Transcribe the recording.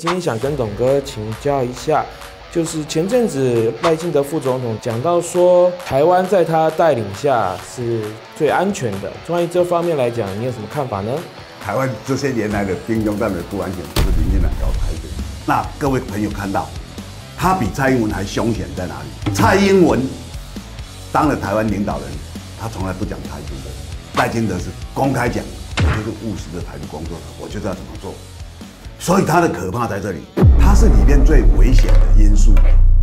今天想跟董哥请教一下，就是前阵子赖清德副总统讲到说，台湾在他带领下是最安全的。关于这方面来讲，你有什么看法呢？ 台湾这些年来的兵凶战危不安全，都是民进党搞台的。那各位朋友看到，他比蔡英文还凶险在哪里？蔡英文当了台湾领导人，他从来不讲台独的，赖清德是公开讲，我就是务实的台独工作者，我就知道怎么做。所以他的可怕在这里，他是里面最危险的因素。